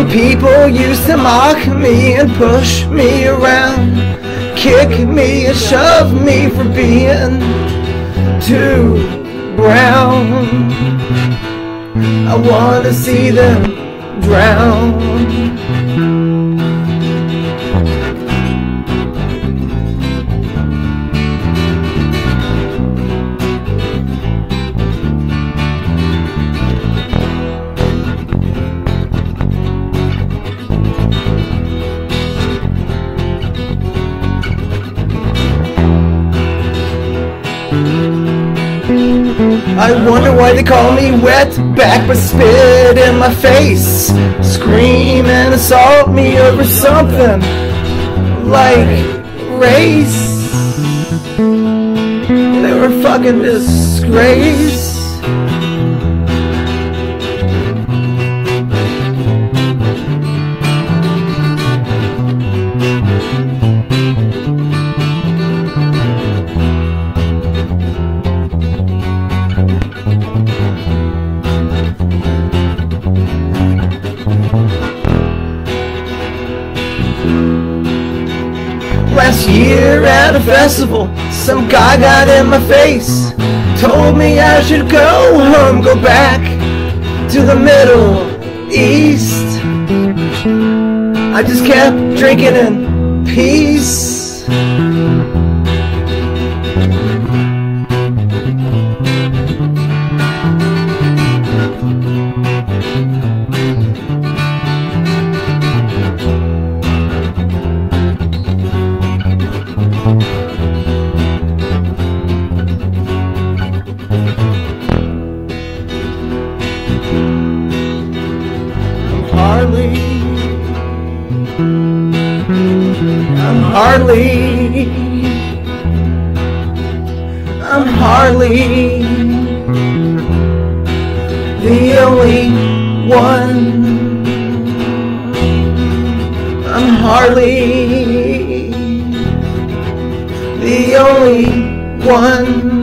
Some people used to mock me and push me around, kick me and shove me for being too brown. I want to see them drown. I wonder why they call me wetback, but spit in my face, scream and assault me over something like race. They were a fucking disgrace. Last year at a festival, some guy got in my face, told me I should go home, go back to the Middle East. I just kept drinking in peace. I'm hardly the only one. I'm hardly the only one.